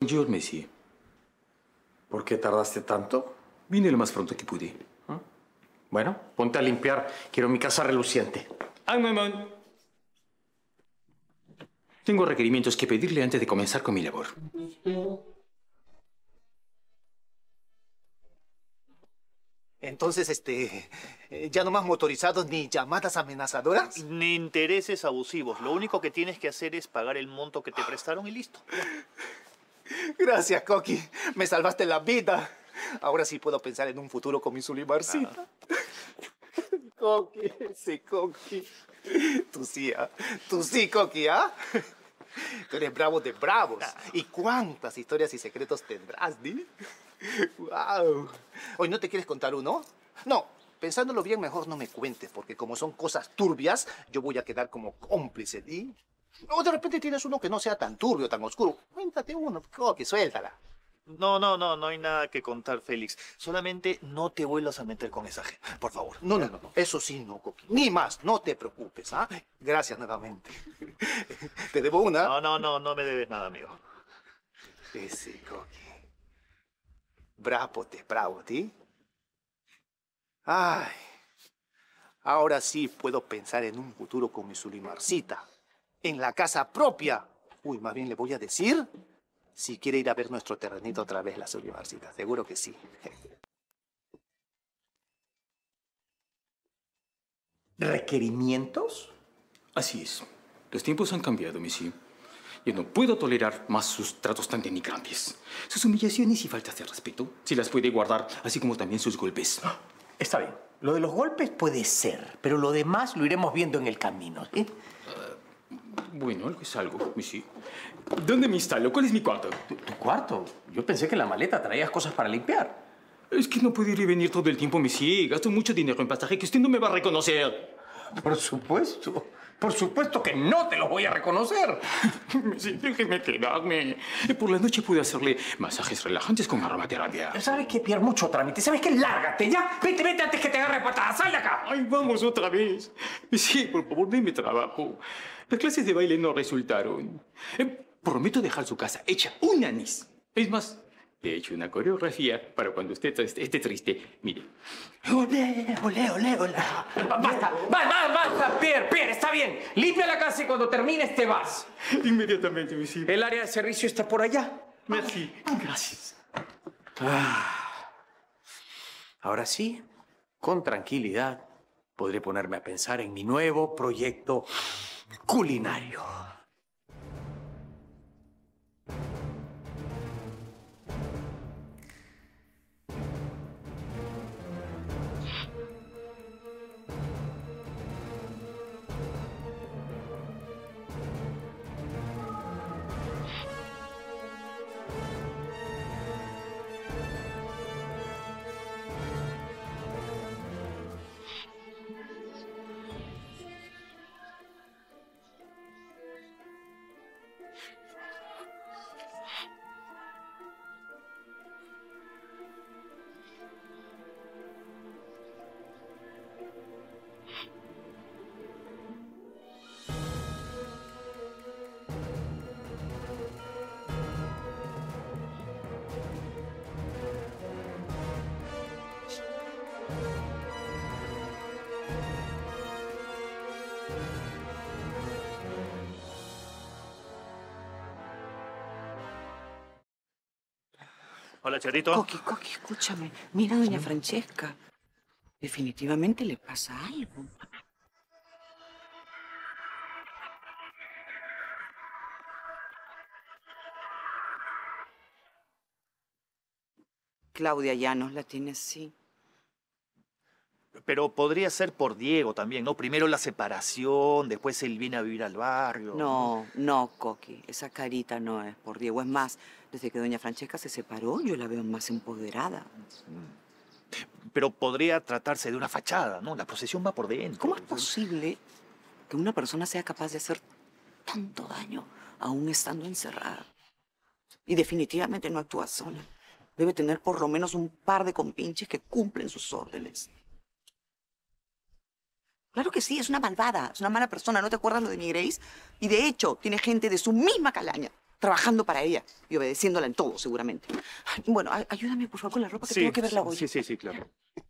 Bonjour, Messi. ¿Por qué tardaste tanto? Vine lo más pronto que pude. ¿Ah? Bueno, ponte a limpiar. Quiero mi casa reluciente. ¡Ay, mamá! Tengo requerimientos que pedirle antes de comenzar con mi labor. Entonces, ya no más motorizados ni llamadas amenazadoras. Ni intereses abusivos. Lo único que tienes que hacer es pagar el monto que te prestaron y listo. Gracias, Coqui. Me salvaste la vida. Ahora sí puedo pensar en un futuro con mi Zulimarcita. Coqui, sí, Coqui. Tú sí, Coqui, ¿ah? Tú eres bravo de bravos. ¿Y cuántas historias y secretos tendrás, di? ¡Wow! ¿Hoy no te quieres contar uno? No, pensándolo bien, mejor no me cuentes, porque como son cosas turbias, yo voy a quedar como cómplice, ¿di? O de repente tienes uno que no sea tan turbio, tan oscuro. Cuéntate uno, Coqui, suéltala. No hay nada que contar, Félix. Solamente no te vuelvas a meter con esa gente, por favor. No. Eso sí, no, Coqui. Ni más, no te preocupes, ¿ah? Gracias nuevamente. ¿Te debo una? No me debes nada, amigo. Sí, Coqui. Bravo, ¿sí? Ay, ahora sí puedo pensar en un futuro con mi Zulimarcita. En la casa propia. Uy, más bien le voy a decir si quiere ir a ver nuestro terrenito otra vez, la Zulimarcita. Seguro que sí. ¿Requerimientos? Así es. Los tiempos han cambiado, Messi. Yo no puedo tolerar más sus tratos tan denigrantes. Sus humillaciones y faltas de respeto se las puede guardar, así como también sus golpes. Está bien. Lo de los golpes puede ser, pero lo demás lo iremos viendo en el camino, ¿sí? Bueno, algo es algo, Messi. ¿Dónde me instalo? ¿Cuál es mi cuarto? ¿Tu cuarto? Yo pensé que en la maleta traías cosas para limpiar. Es que no puedo ir y venir todo el tiempo, Messi. Gasto mucho dinero en pasaje que usted no me va a reconocer. Por supuesto. Por supuesto que no te los voy a reconocer. Messi, déjeme quedarme. Por la noche pude hacerle masajes relajantes con aromaterapia. ¿Sabes qué, Pierre? Mucho trámite. ¿Sabes qué? Lárgate, ya. Vete antes que te agarre patada. ¡Sal de acá! Ay, vamos otra vez. Sí, por favor, denme trabajo. Las clases de baile no resultaron. Prometo dejar su casa hecha un anís. Es más, he hecho una coreografía para cuando usted esté triste. Mire. Olé. Basta, Pierre, está bien. Limpia la casa y cuando termines te vas. Inmediatamente, Messi. El área de servicio está por allá. Merci. Gracias. Ahora sí, con tranquilidad, podré ponerme a pensar en mi nuevo proyecto culinario. Hola, Charito. Coqui, escúchame. Mira a doña Francesca. Definitivamente le pasa algo. Claudia Llanos la tiene así. Pero podría ser por Diego también, ¿no? Primero la separación, después él viene a vivir al barrio. No, Coqui. Esa carita no es por Diego. Es más, desde que doña Francesca se separó, yo la veo más empoderada. Pero podría tratarse de una fachada, ¿no? La posesión va por dentro. ¿Cómo es posible que una persona sea capaz de hacer tanto daño aún estando encerrada? Y definitivamente no actúa sola. Debe tener por lo menos un par de compinches que cumplen sus órdenes. Claro que sí, es una malvada, es una mala persona. ¿No te acuerdas lo de mi Grace? Y de hecho, tiene gente de su misma calaña. trabajando para ella y obedeciéndola en todo, seguramente. Bueno, ayúdame, por favor, con la ropa que tengo que verla hoy. Sí, claro.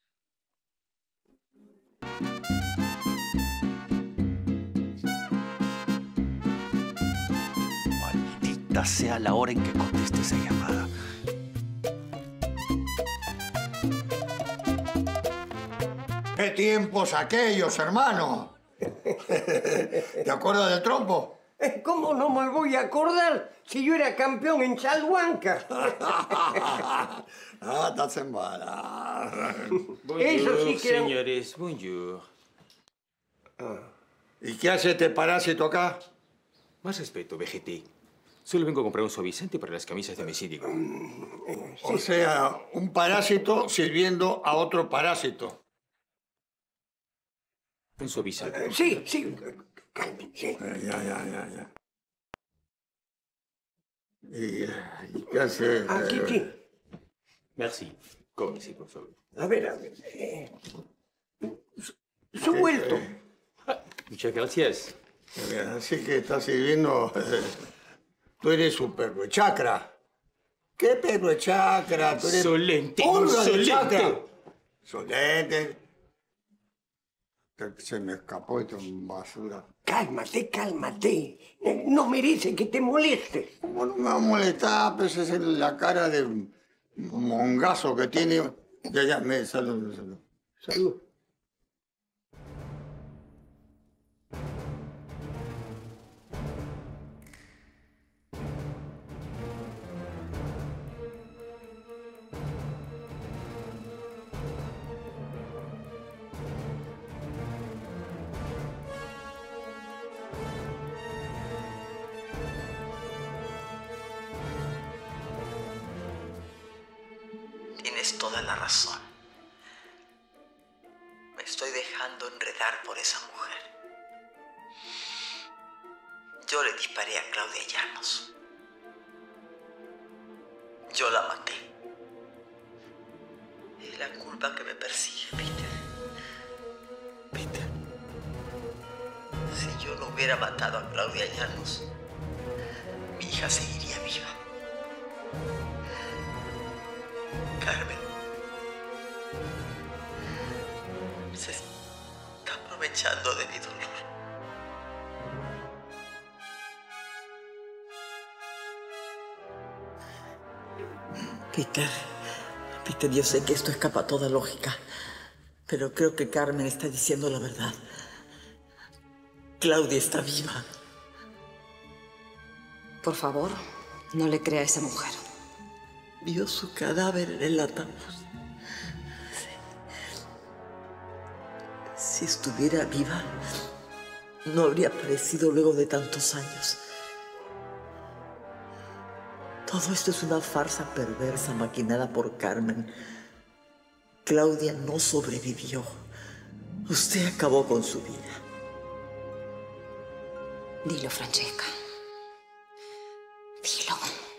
Maldita sea la hora en que conteste esa llamada. ¡Qué tiempos aquellos, hermano! ¿Te acuerdas del trompo? ¿Cómo no me voy a acordar si yo era campeón en Chalhuanca? Estás en bala. Eso sí que... señores, bonjour. ¿Y qué hace este parásito acá? Más respeto, VGT. Solo vengo a comprar un suavizante para las camisas de mi síndico. O sea, un parásito sirviendo a otro parásito. Un suavizante. Sí. Ya. ¿Y qué hace? Aquí. Merci. Cómese, por favor. A ver. Su vuelto. Muchas gracias. Así que estás sirviendo... Tú eres un perro de chacra. ¿Qué perro de chacra? Tú eres... Insolente, ¡Pulga de insolente! chacra! Insolente. Se me escapó esto en basura. Cálmate. No merece que te moleste. ¿Cómo no me va a molestar? Pues es la cara de mongazo que tiene. Ya, salud. Salud. Tienes toda la razón. Me estoy dejando enredar por esa mujer. Yo le disparé a Claudia Llanos. Yo la maté. Es la culpa que me persigue, Peter. Si yo no hubiera matado a Claudia Llanos, mi hija seguiría viva. Carmen se está aprovechando de mi dolor. Peter, yo sé que esto escapa a toda lógica, pero creo que Carmen está diciendo la verdad. Claudia está viva. Por favor, no le crea a esa mujer. Vio su cadáver en el ataúd. Si estuviera viva, no habría aparecido luego de tantos años. Todo esto es una farsa perversa maquinada por Carmen. Claudia no sobrevivió. Usted acabó con su vida. Dilo, Francesca. Dilo.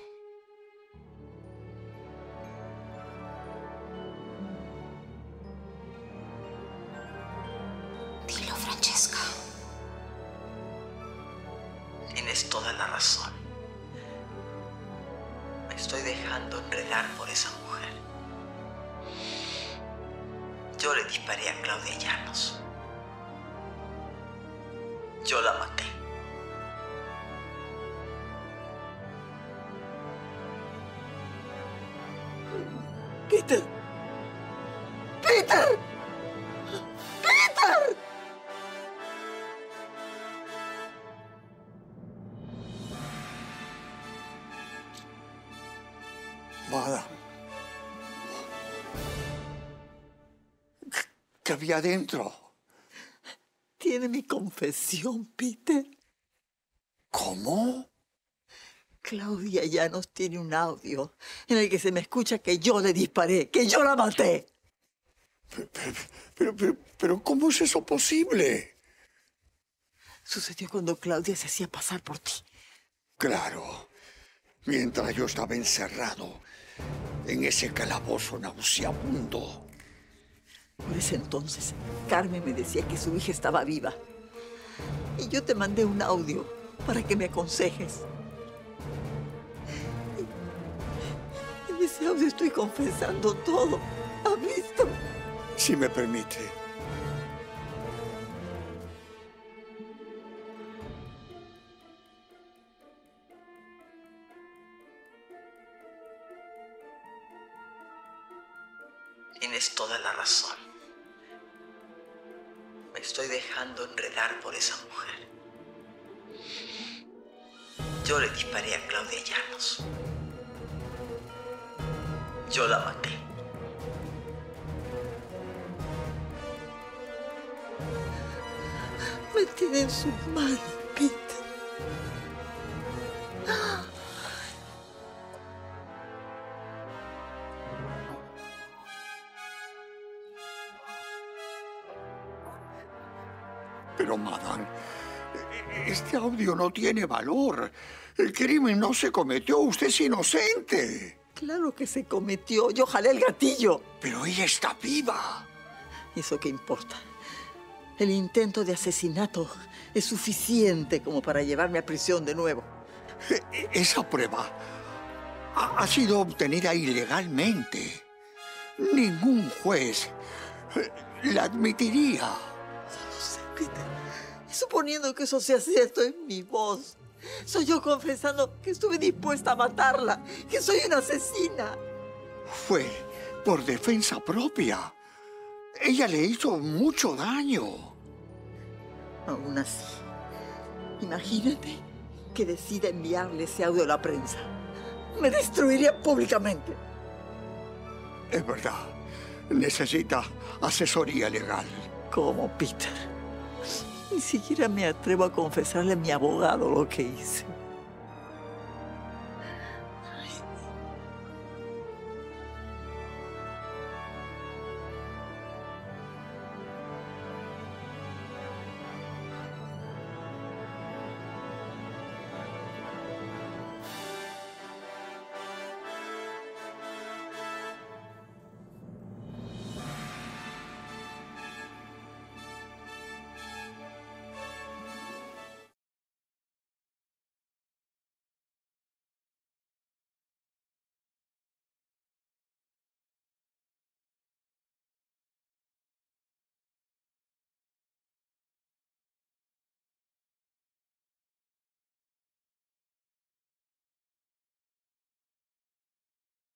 Dilo, Francesca. Tienes toda la razón. Me estoy dejando enredar por esa mujer. Yo le disparé a Claudia Llanos. Yo la maté. Peter. Madame. ¿Qué había adentro? Tiene mi confesión, Peter. ¿Cómo? Claudia Llanos tiene un audio en el que se me escucha que yo le disparé, que yo la maté. Pero ¿cómo es eso posible? Sucedió cuando Claudia se hacía pasar por ti. Claro, mientras yo estaba encerrado en ese calabozo nauseabundo. Por ese entonces, Carmen me decía que su hija estaba viva. Y yo te mandé un audio para que me aconsejes. ese audio estoy confesando todo. ¿Ha visto? Si me permite. Tienes toda la razón. Me estoy dejando enredar por esa mujer. Yo le disparé a Claudia Llanos. Yo la maté. Me tiene en sus manos, Peter. Pero, madame, este audio no tiene valor. El crimen no se cometió. Usted es inocente. Claro que se cometió. Yo jalé el gatillo. Pero ella está viva. ¿Eso qué importa? El intento de asesinato es suficiente como para llevarme a prisión de nuevo. Esa prueba ha sido obtenida ilegalmente. Ningún juez la admitiría. No sé, Peter. Suponiendo que eso sea cierto en mi voz, soy yo confesando que estuve dispuesta a matarla, que soy una asesina. Fue por defensa propia. Ella le hizo mucho daño. Aún así, imagínate que decida enviarle ese audio a la prensa. Me destruiría públicamente. Es verdad. Necesita asesoría legal. ¿Cómo, Peter? Ni siquiera me atrevo a confesarle a mi abogado lo que hice.